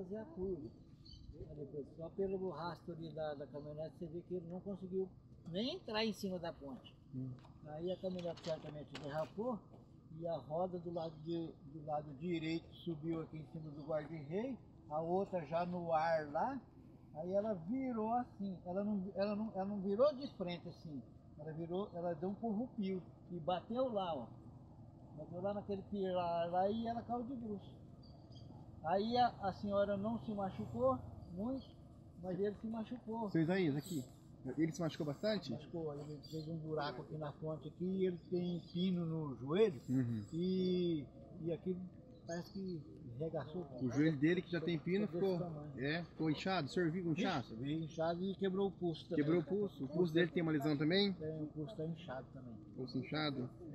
fazer a curva. Aí depois, só pelo rastro ali da caminhonete, você vê que ele não conseguiu nem entrar em cima da ponte. Aí a caminhonete certamente derrapou e a roda do lado direito subiu aqui em cima do guarda-rei, a outra já no ar lá, aí ela virou assim, ela não virou de frente assim, ela deu um corrupio e bateu lá, ó. Bateu lá naquele pilar lá e ela caiu de bruços. Aí a senhora não se machucou muito, mas ele se machucou. Seu Isaías, aqui. Ele se machucou bastante? Machucou, ele fez um buraco aqui na ponte aqui e ele tem pino no joelho e aqui parece que regaçou. O joelho dele, que já tem pino, ficou inchado. O senhor viu o inchaço? Veio inchado e quebrou o pulso também. Quebrou o pulso? O pulso dele tem uma lesão também? Tem, o pulso está inchado também. Pulso inchado?